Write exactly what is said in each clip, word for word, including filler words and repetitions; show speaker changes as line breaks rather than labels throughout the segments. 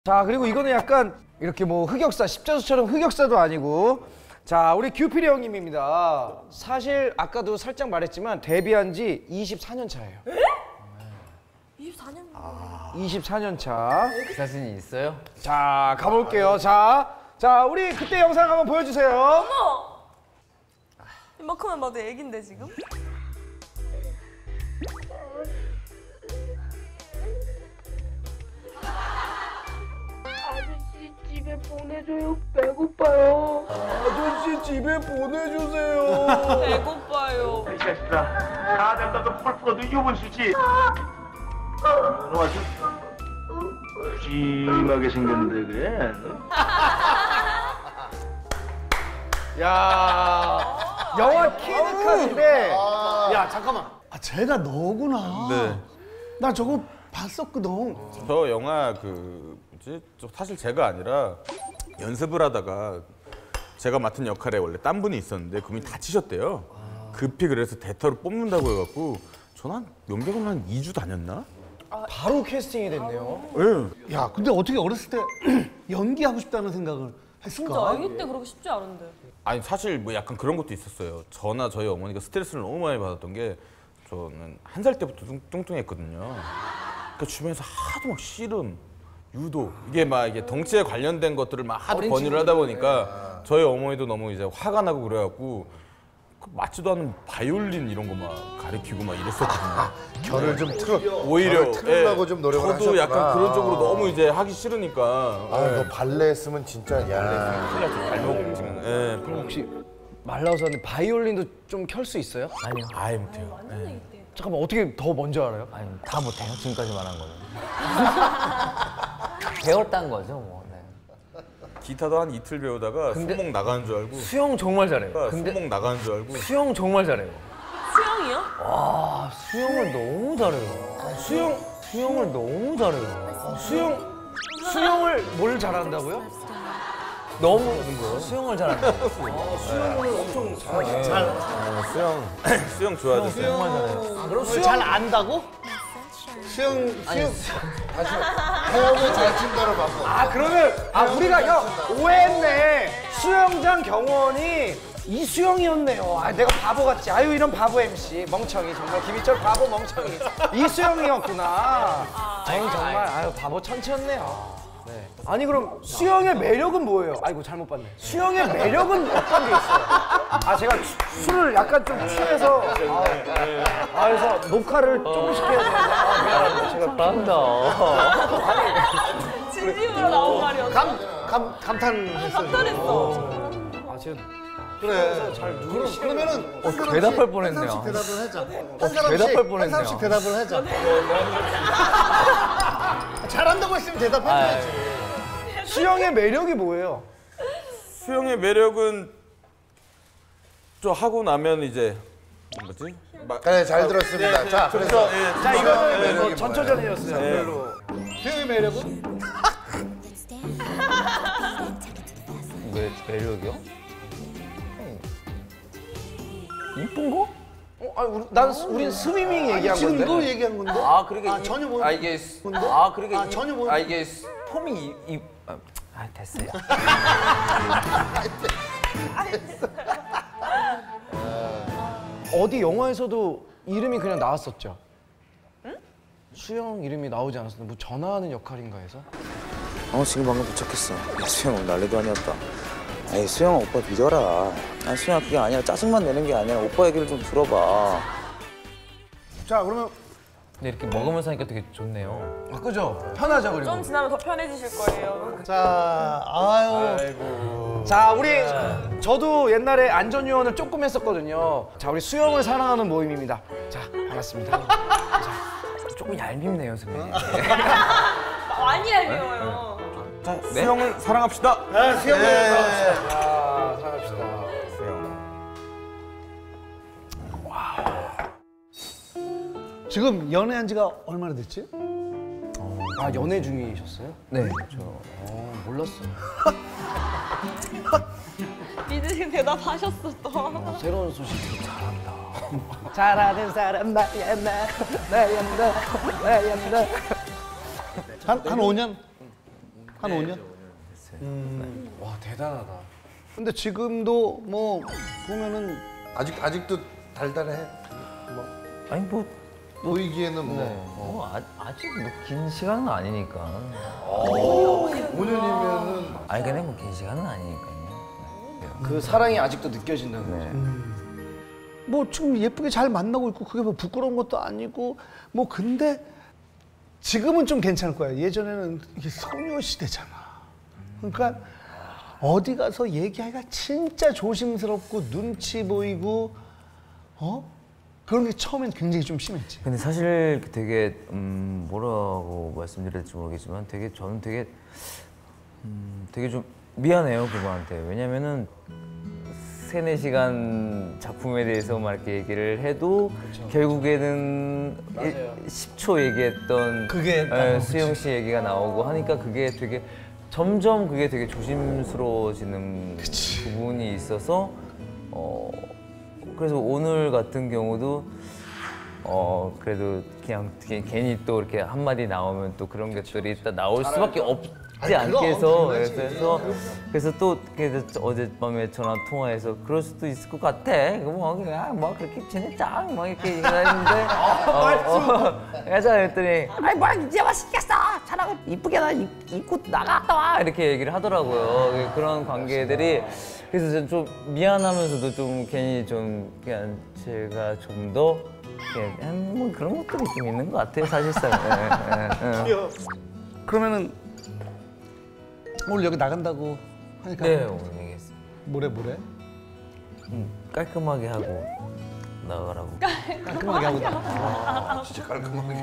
자, 그리고 이거는 약간 이렇게 뭐 흑역사, 십자수처럼 흑역사도 아니고, 자, 우리 규필이 형님입니다. 사실 아까도 살짝 말했지만 데뷔한 지 이십사 년 차예요.
에? 이십사 년? 아...
이십사 년 차.
그 사진이 있어요?
자, 가볼게요. 자, 자, 우리 그때 영상 한번 보여주세요.
어머! 이만큼만 봐도 애긴데 지금?
아저씨 집에 보내줘요. 배고파요.
아저씨 집에 보내주세요.
배고파요.
이 자식들아, 다들 너도 펄펄어도 유분수지. 너 아주 푸짐하게 생겼는데 그래?
야, 영화 키드카인데.
야 잠깐만. 아 쟤가 너구나.
네.
나 저거 봤었거든.
저 영화 그 뭐지? 저 사실 제가 아니라 연습을 하다가 제가 맡은 역할에 원래 딴 분이 있었는데 그분이 다치셨대요. 급히 그래서 대타로 뽑는다고 해갖고 저는 한 연극을 한 이 주 다녔나?
바로 캐스팅이 됐네요.
네.
야 근데 어떻게 어렸을 때 연기하고 싶다는 생각을 했을까?
진짜 아기 때 그러기 쉽지 않은데.
아니 사실 뭐 약간 그런 것도 있었어요. 저나 저희 어머니가 스트레스를 너무 많이 받았던 게 저는 한 살 때부터 뚱, 뚱뚱했거든요. 그러니까 주변에서 하도 막 씨름, 유도 이게 막 이게 덩치에 관련된 것들을 막 하도 권유를 하다 보니까 저희 어머니도 너무 이제 화가 나고 그래갖고 그 맞지도 않은 바이올린 이런 거 막 가르치고 막 이랬었거든요.
결을 좀 틀어
오히려
틀으려고
예,
좀 노력을
저도
하셨구나.
약간 그런 쪽으로 너무 이제 하기 싫으니까.
아,
예.
너 발레 했으면 진짜 야.
큰일 났죠. 발목 지금. 예.
그럼 혹시 말라서는 바이올린도 좀 켤 수 있어요?
아니요.
아예 못해요. 예.
잠깐만, 어떻게 더 먼저 알아요?
아니 다 못해요. 지금까지 말한 거는. 배웠다는 거죠 뭐. 네.
기타도 한 이틀 배우다가
근데-
손목 나가는 줄 알고.
수영 정말 잘해요.
근데 손목 나가는 줄 알고.
수영 정말 잘해요.
수영이요?
와 수영을 너무 잘해요.
수영,
수영을 너무 잘해요.
수영, 수영을 뭘 잘한다고요?
너무 수영을 잘한다.
수영을 엄청 잘하죠.
어, 수영 수영 좋아하셨어요.
정말 잘해요.
그럼
그걸
수영
잘 안다고? 수영 수영
헤엄을 잘 친다로 바꿔.
아, 그러면 아 우리가 형 오해했네. 수영장 경원이 이수영이었네요. 아, 내가 바보 같지. 아유, 이런 바보 엠씨 멍청이. 정말 김희철 바보 멍청이. 이수영이었구나. 저는 정말 아유 바보 천치였네요. 네. 아니 그럼 수영의 매력은 뭐예요? 아이고 잘못 봤네. 수영의 매력은 어떤 게 있어요? 아, 제가 수- 술을 약간 좀 취해서 아, 아 그래서 녹화를 조금씩 해야 되는데 아, 미안합니다. 제가
잘한다.
진심으로 나온 말이었어.
감, 감, 감탄했어.
감탄했어.
아, 제가
그래.
잘 누르기
그럼,
싫어요.
그러면은
어, 대답할 뻔했네요.
한 사람씩 대답을 하자. 한
대답할
사람씩 한
뻔했네요.
사람씩 대답을 하자. 잘한다고 했으면 대답해야지.
수영의 매력이 뭐예요?
수영의 매력은 저 하고 나면 이제 뭐지? 막
그래, 잘 들었습니다. 자, 그래서
예,
자, 이거는
매력이
뭐 전초전이었어요.
네.
별로.
수영의 매력은?
매 매력이요? 이쁜 거?
어, 아니, 우리, 난 스- 우린 스위밍 얘기한
지금
건데.
이거 얘기한 건데?
아 그러니까
아,
이-
전혀 모르-
아 이게 스-
뭔데?
아 그러니까
아,
이-
전혀 모르-
아 이게 스- 폼이 이, 이 아, 아 됐어요.
어디 영화에서도 이름이 그냥 나왔었죠? 응? 수영 이름이 나오지 않았었나? 뭐 전화하는 역할인가 해서?
어 지금 방금 도착했어. 야 수영 난리도 아니었다. 에이 수영아 오빠 믿어라. 아 수영아 그게 아니라 짜증만 내는 게 아니라 오빠 얘기를 좀 들어봐.
자 그러면
근데 이렇게 먹으면서 하니까 되게 좋네요.
아, 그죠? 편하죠, 그리고.
좀 지나면 더 편해지실 거예요.
자 아유
자, 우리 저도 옛날에 안전요원을 조금 했었거든요. 자, 우리 수영을 사랑하는 모임입니다. 자, 반갑습니다.
조금 얄밉네요 선배님.
많이 얄미워요.
자, 수영을 사랑합시다.
아, 수영을
아, 사랑합시다.
지금 연애한 지가 얼마나 됐지?
아, 연애 중이셨어요?
네.
어, 몰랐어요.
믿으신 대답하셨어 또.
어, 새로운 소식 잘한다. 잘하는 사람 나야 나, 나야 나, 나야 나.
한, 한 오 년? 한 오 년?
와 대단하다.
근데 지금도 뭐 보면은
아직 아직도 달달해.
아니 뭐
보이기에는 뭐.
네. 뭐 아, 아직 뭐 긴 시간은 아니니까.
오 년이면은
아니 근데 뭐 긴 시간은 아니니까요.
그 사랑이 아직도 느껴진다는 거죠.
네.
뭐 지금 예쁘게 잘 만나고 있고 그게 뭐 부끄러운 것도 아니고 뭐 근데 지금은 좀 괜찮을 거야. 예전에는 이게 소녀시대잖아. 그러니까 어디 가서 얘기하기가 진짜 조심스럽고 눈치 보이고 어? 그런 게 처음엔 굉장히 좀 심했지.
근데 사실 되게 음 뭐라고 말씀드려야 될지 모르겠지만 되게 저는 되게 음 되게 좀 미안해요 그분한테. 왜냐면은 세네 시간 작품에 대해서 막 이렇게 얘기를 해도 결국에는 십 초 얘기했던
그게
예, 수영 씨 얘기가 나오고 하니까 그게 되게 점점 그게 되게 조심스러워지는 부분이 있어서 어 그래서 오늘 같은 경우도 어 그래도 그냥 게- 괜히 또 이렇게 한마디 나오면 또 그런 것들이 또 나올 수밖에 없지 않게 해서 그래서 그래서 또 그래서 어젯밤에 전화 통화해서 그럴 수도 있을 것 같아. 뭐 그냥 뭐 그렇게 지냈자 뭐 이렇게 얘기했는데 어, 어, 그래서 그랬더니 아이 뭐 이제 맛있겠어. 잘하고 이쁘게 나 입- 입고 나갔다 와 이렇게 얘기를 하더라고요. 그런 관계들이 그래서 저는 좀 미안하면서도 좀 괜히 좀 그냥 제가 좀 더 그냥 뭐 그런 것들이 좀 있는 것 같아요 사실상. 예, 예, 예.
그러면은 오늘 여기 나간다고 하니까
네 오늘 얘기했어요.
뭐래 뭐래?
음, 깔끔하게 하고 나가라고.
깔끔하게 하고 나가.
아, 진짜 깔끔하게.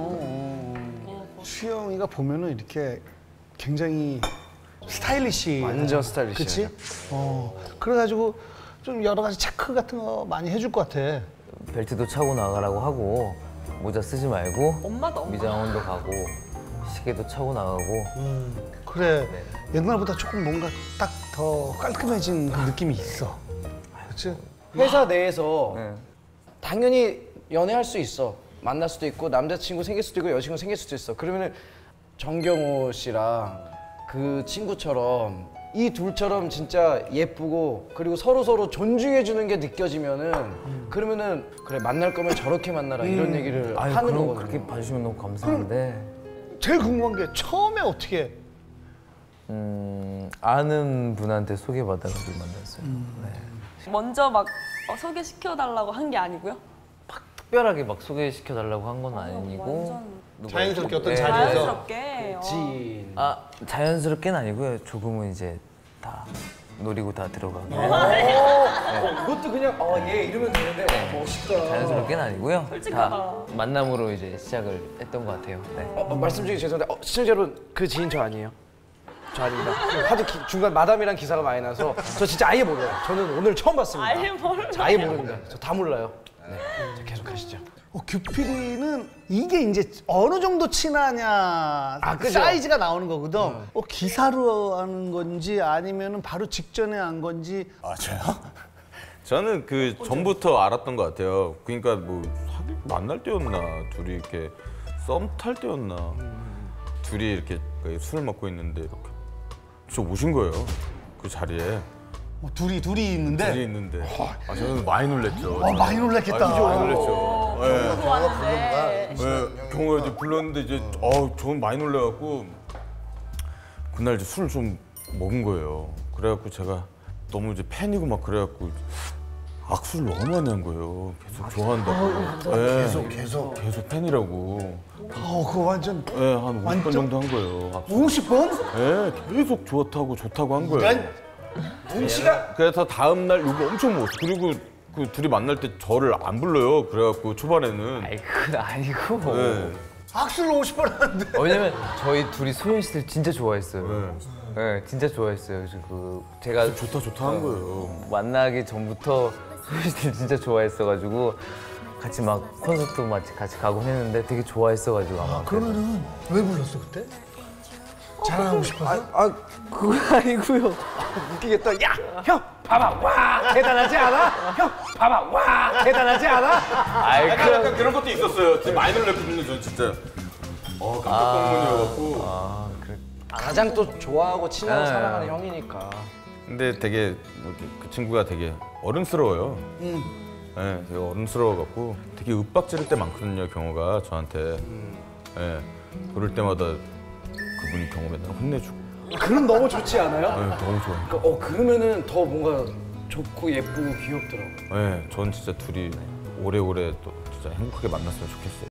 수영이가 보면은 이렇게 굉장히 스타일리시.
완전 스타일리시해.
그치? 어. 그래가지고 좀 여러 가지 체크 같은 거 많이 해줄 것 같아.
벨트도 차고 나가라고 하고 모자 쓰지 말고
엄마도 엄마.
미장원도 가고 시계도 차고 나가고.
그래. 옛날보다 조금 뭔가 딱 더 깔끔해진 그 느낌이 있어. 그치?
회사 내에서
네.
당연히 연애할 수 있어. 만날 수도 있고 남자친구 생길 수도 있고 여자친구 생길 수도 있어. 그러면은 정경호 씨랑 그 친구처럼 이 둘처럼 진짜 예쁘고 그리고 서로 서로 존중해 주는 게 느껴지면은 그러면은 그래 만날 거면 저렇게 만나라 이런 얘기를
아유,
하는
그럼
거거든요.
그렇게 봐주시면 너무 감사한데
제일 궁금한 게 처음에 어떻게
음, 아는 분한테 소개받아가지고 만났어요. 네.
먼저 막 어, 소개시켜달라고 한 게 아니고요?
특별하게 막 소개시켜달라고 한 건 아니고
완전
누가-
자연스럽게 어떤
네.
자리에서
자연스럽게. 어.
진.
아 자연스럽게는 아니고요. 조금은 이제 다 노리고 다 들어가고
어, 그것도 그냥 어, 얘 이러면 되는데 어, 멋있다.
자연스럽게는 아니고요.
솔직하다.
다 만남으로 이제 시작을 했던 것 같아요. 네.
어, 어, 말씀 중에 죄송한데 어, 시청자 여러분 그 지인 저 아니에요? 저 아닙니다. 하도 기- 중간 마담이란 기사가 많이 나서 저 진짜 아예 몰라요. 저는 오늘 처음 봤습니다.
아예 몰라요.
저 아예 모릅니다. 저 다 몰라요. 네, 자, 계속 하시죠.
어, 규필이는 이게 이제 어느 정도 친하냐
아, 그죠?
사이즈가 나오는 거거든. 어, 기사로 하는 건지 아니면은 바로 직전에 한 건지.
아 저요? 저는 그 전부터 알았던 것 같아요. 그러니까 뭐 사귀 만날 때였나 둘이 이렇게 썸 탈 때였나 둘이 이렇게 술 먹고 있는데 이렇게 저 오신 거예요 그 자리에.
어, 둘이 둘이 있는데.
둘이 있는데 아 저는 많이 놀랬죠.
어, 많이 놀랐겠다.
아, 진짜 많이 놀랬죠. 예.
좋았는데.
네, 경호가 이제 불렀는데 이제 어, 저는 많이 놀래갖고 그날 이제 술을 좀 먹은 거예요. 그래갖고 제가 너무 이제 팬이고 막 그래갖고 악수를 너무 많이 한 거예요. 계속 좋아한다고. 네,
계속 계속.
계속 팬이라고.
어, 그거 완전
네, 한 오십 번
완전-
정도 한 거예요. 악수.
오십 번?
네, 계속 좋다고 좋다고 한 거예요.
눈치가
그래서 다음 날 욕을 엄청 먹었어. 그리고 그 둘이 만날 때 저를 안 불러요. 그래갖고 초반에는.
아이 그건 아니고.
네.
악수를 오십 번 하는데.
어, 왜냐면 저희 둘이 소연 씨를 진짜 좋아했어요.
네.
네, 진짜 좋아했어요. 그래서 그 제가
좋다 좋다 한 거예요.
만나기 전부터 소연 씨를 진짜 좋아했어가지고 같이 막 콘서트 같이 같이 가곤 했는데 되게 좋아했어가지고 아마.
그러면은 왜 불렀어 그때? 자랑하고 싶어서?
아
그건 아니고요.
웃기겠다. 야, 형 봐봐 와 대단하지 않아? 형 봐봐 와 대단하지 않아?
아이
약간,
그럼
약간 그런 것도 있었어요. 진짜 많이 놀랐거든요. 저 진짜. 어 깜짝 공문이어갖고.
아 그래.
가장 또 좋아하고 친하고
네.
사랑하는 형이니까.
근데 되게 뭐 이렇게 그 친구가 되게 어른스러워요.
음.
네, 되게 어른스러워갖고 되게 윽박 지를 때 많거든요, 경호가 저한테. 네, 그럴 때마다 그분이 경호 맨날 혼내주고.
그럼 너무 좋지 않아요?
네, 너무 좋아요.
그러니까 어 그러면은 더 뭔가 좋고 예쁘고 귀엽더라고요.
네, 전 진짜 둘이 오래오래 또 진짜 행복하게 만났으면 좋겠어요.